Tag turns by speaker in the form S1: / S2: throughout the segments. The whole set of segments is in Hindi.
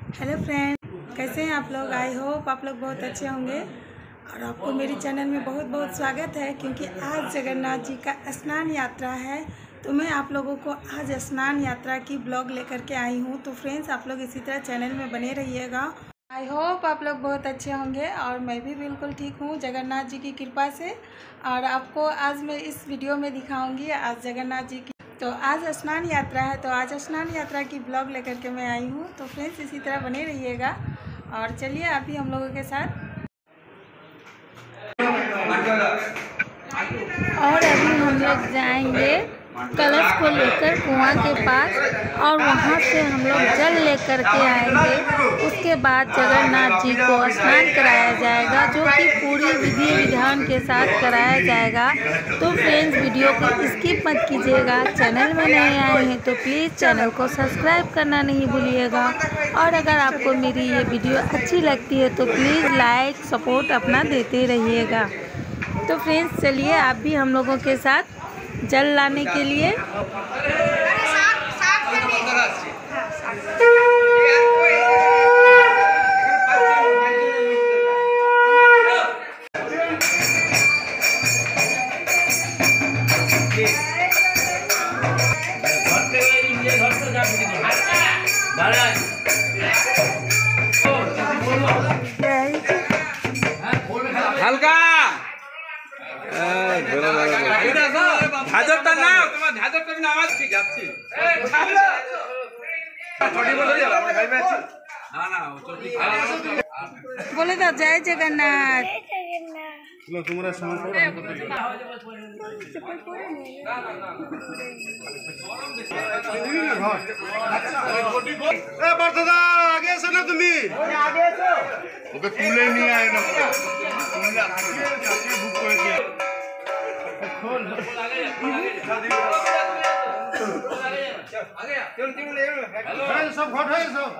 S1: हेलो फ्रेंड, कैसे हैं आप लोग। आई होप आप लोग बहुत अच्छे होंगे और आपको मेरी चैनल में बहुत बहुत स्वागत है। क्योंकि आज जगन्नाथ जी का स्नान यात्रा है, तो मैं आप लोगों को आज स्नान यात्रा की ब्लॉग लेकर के आई हूँ। तो फ्रेंड्स, आप लोग इसी तरह चैनल में बने रहिएगा। आई होप आप लोग बहुत अच्छे होंगे और मैं भी बिल्कुल ठीक हूँ जगन्नाथ जी की कृपा से। और आपको आज मैं इस वीडियो में दिखाऊँगी आज जगन्नाथ जी की, तो आज स्नान यात्रा है, तो आज स्नान यात्रा की ब्लॉग लेकर के मैं आई हूँ। तो फ्रेंड्स, इसी तरह बने रहिएगा और चलिए अभी हम लोगों के साथ। और अभी हम लोग जाएंगे कलश को लेकर कुआं के पास और वहां से हम लोग जल लेकर के आएंगे। उसके बाद जगन्नाथ जी को स्नान कराया जाएगा, जो कि पूरी विधि विधान के साथ कराया जाएगा। तो फ्रेंड्स, वीडियो को स्किप मत कीजिएगा। चैनल में नए आए हैं तो प्लीज़ चैनल को सब्सक्राइब करना नहीं भूलिएगा। और अगर आपको मेरी ये वीडियो अच्छी लगती है तो प्लीज़ लाइक सपोर्ट अपना देते रहिएगा। तो फ्रेंड्स, चलिए आप भी हम लोगों के साथ जल लाने के लिए।
S2: हल्का ঝাঁঝরটা না তোমার ঝাঁঝরটা না আওয়াজ কি যাচ্ছে না না
S1: बोले तो जय जगन्नाथ।
S3: তোমরা আগে এসো না, তুমি ওকে তুলে নিয়ে আয় না, বুক করেছে সব ঘট হয়ে সব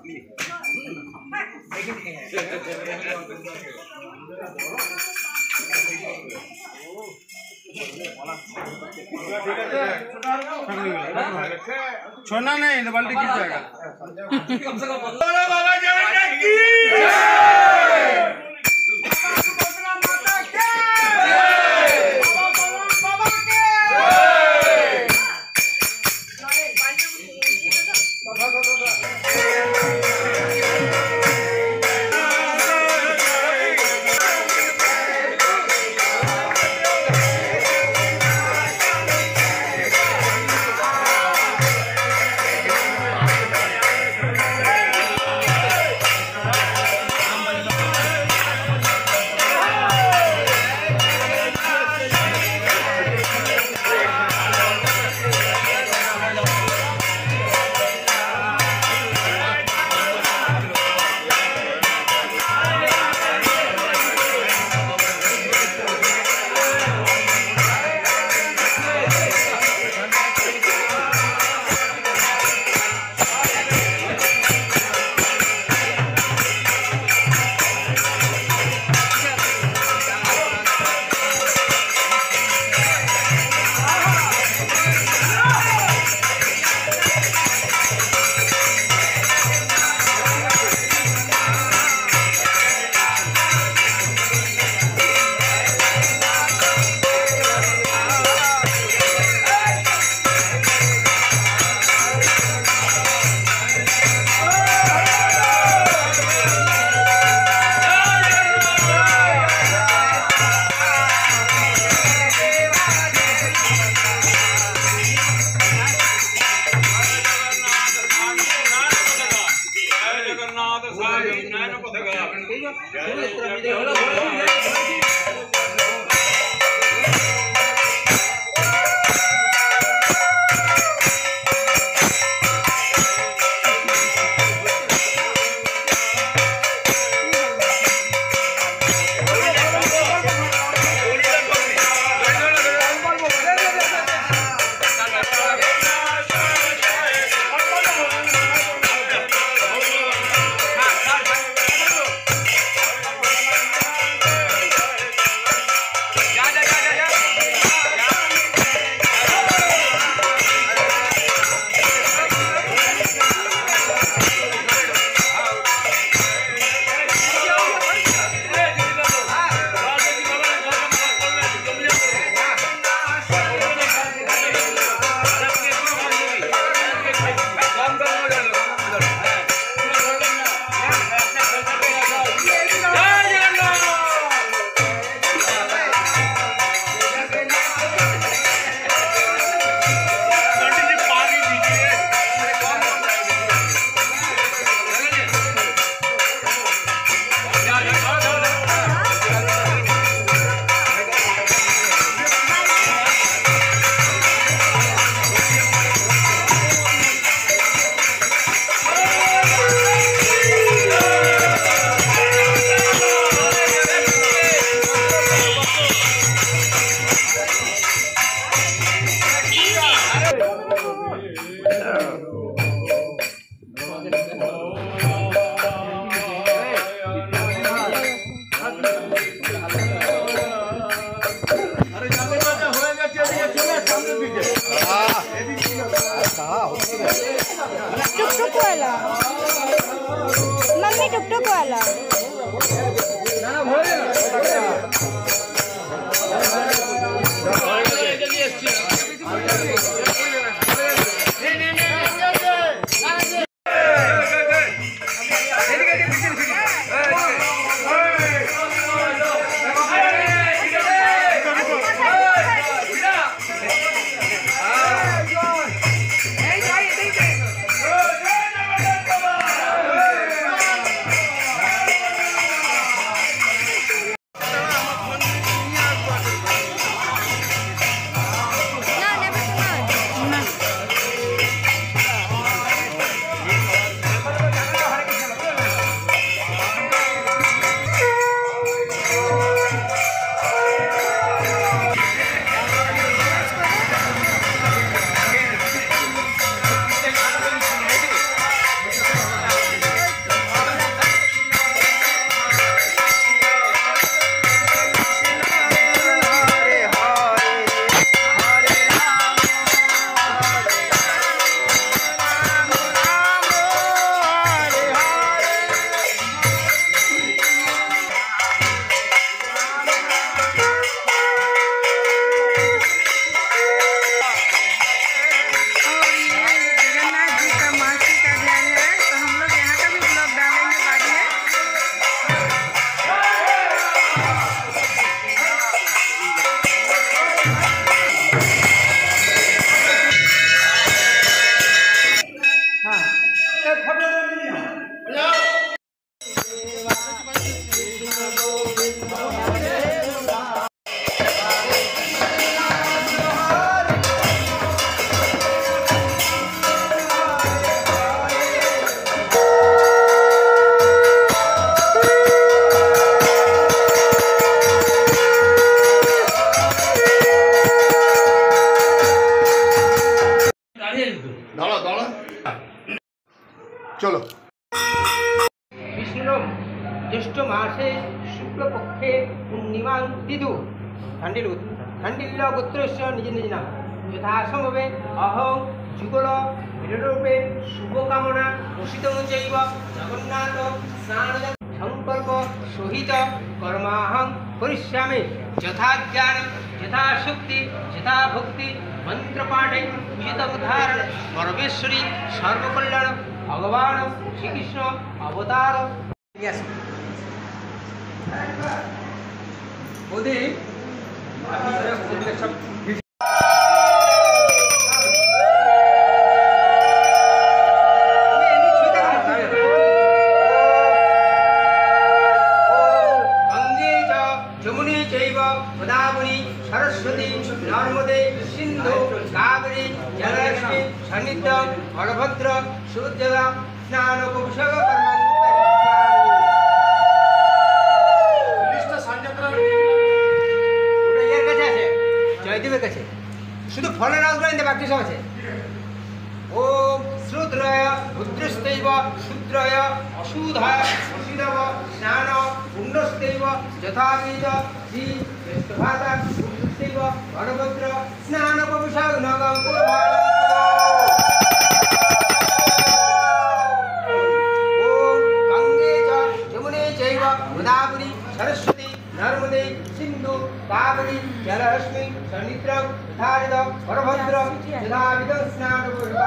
S3: छोड़ना नहीं तो बाल्टी गिर जाएगा।
S4: टुकटुक वाला मम्मी टुकटुक वाला
S5: पक्षे पूर्णिमां तिथु खण्डिल्य गोत्रस्य निज निज नाम यथा समवे अहं जुगल विरोधरूपे शुभकामना पोषितं चैव जगन्नाथ स्नान संकल्प सहित कर्माहं करिष्यामि यथा ज्ञान यथा शक्ति यथा भक्ति मंत्रपाठे पूजित उदाहरण परमेश्वरी सर्वकल्याण भगवान श्रीकृष्ण अवतार मोदी सब सरस्वती नर्मदे सिंधु कावेरी जललक्ष्मी सन्निधं बलभद्र सुभद्रा स्नान कुशल जयदेवेर काছে শুধু ফলের রাজগুলো বাকি সব আছে ओम श्रुद्रय रुद्रस्तैव शूद्रय अशूधाय अशीदव स्नान पुण्यस्तैव यथाविध श्री ज्येष्ठभाता पुरुषस्तैव बलभद्र स्नान पविषाग्नगं कुर्मः ओम गंगे च यमुने चैव गोदावरी सरस्वती नर्मदे सिंधु कावेरी जललक्ष्मी सन्निधं यथाविध बलभद्र यथाविध स्नान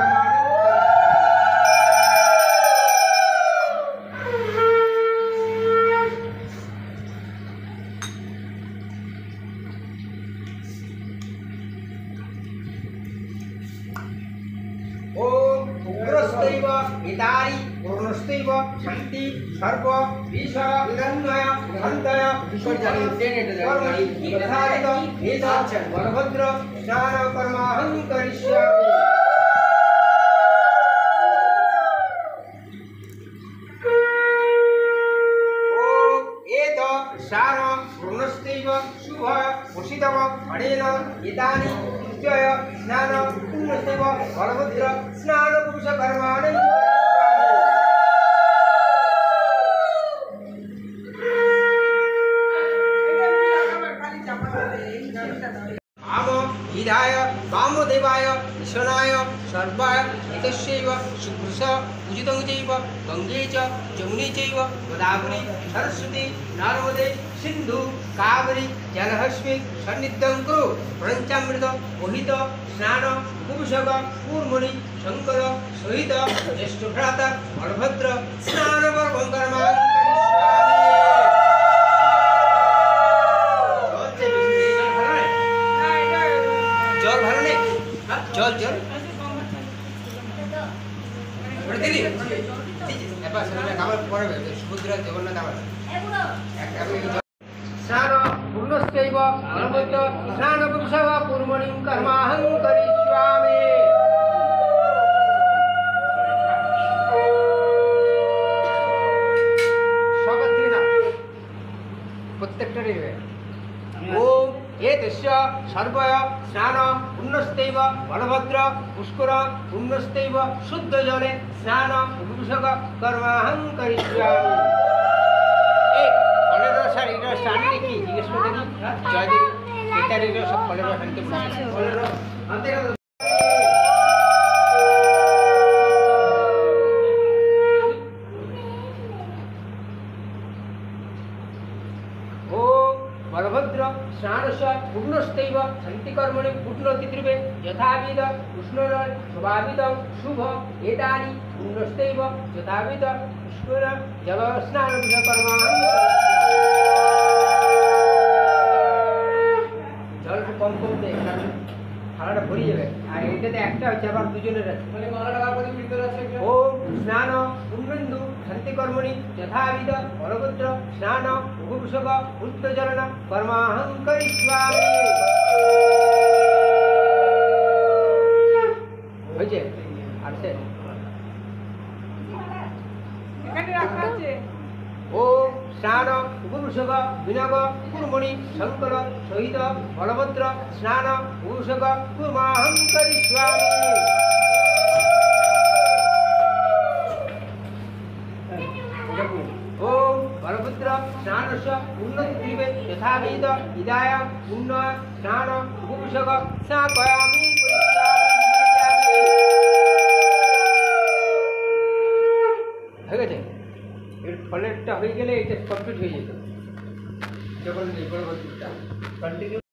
S5: ओम उग्रस्तैव इतारी पूर्णस्तैव शांति सर्व विष विदन्वय धन्तय कर्मणि यथाविध एतत् बलभद्र स्नान कर्माहं करिष्यामि ओम एत शान पूर्णस्तैव शुभ वसितव अनेन एतानि जय स्नान पुण्यस्तैव बलभद्र स्नान पुरुष कर्माणि आम हिराय वामदेवाय ईशनाय सर्वाय एतस्यैव सुकृश पूजितं चैव गंगे च यमुने चैव गोदावरी सरस्वती नर्मदे सिंधु कावेरी जललक्ष्मी सन्निधं कुरु पंचामृत मोहित स्नान कुशक कूर्मणि शंकर सहित ज्येष्ठ भ्राता बलभद्र स्नान कर्मा जल भरने जल जल दिदी এবার সেটা কামাল পড়বে সুভদ্রা জগন্নাথ আমার স্নান পূর্ণস্যৈব বলভদ্র স্নান পুরুষः কূর্মণিং কর্মাহং করিষ্যামি সবার থেকে না প্রত্যেকটারই ओम एतस्य सर्वय स्नान पुण्यस्तैव बलभद्र पुष्कर पुण्यस्तैव शुद्ध जले स्नान पुरुषक कर्माहं करिष्यामि एक फलेर शारीर शांति की जिज्ञेस करते की जयदेव इत्यादि सब फलेर शांति फलेर अंते बलभद्र स्नानस्य पूर्णस्तैव शान्तिकर्मणि पूर्णतिथ्रुवे यथाविध कृष्णर स्वभावितं शुभ एतानि पूर्णस्तैव यथाविध कृष्णर जल स्नान कर्माणि जल कम कम दे खानाटा भरी जाবে আর এটাতে একটা হচ্ছে আবার দুজনের আছে মানে কত টাকা প্রতি ভিতরে আছে ওম স্নান পুণ্যেন্দু শান্তিকর্মণি যথাবিধ বলভদ্র স্নান পুরুষক উত্তজলন কর্মাহং করিষ্যামি হয়েছে আছে এখানে রাখা আছে ओम स्नान पुरुषक विनग कूर्मणि शंकर सहित बलभद्र स्नान पुरुषक कुर्माहं करिष्यामि ओम बलभद्र स्नान স্নানস্য উন্নতি ক্রিবে যথাবিধ ইদায় উন্নয় স্নান উপবিষক স্নাপয়ামি হয়ে গেছে। এর ফলেরটা হয়ে গেলে এটা কমপ্লিট হয়ে যেত যখন এই পরবর্তীটা কন্টিনিউ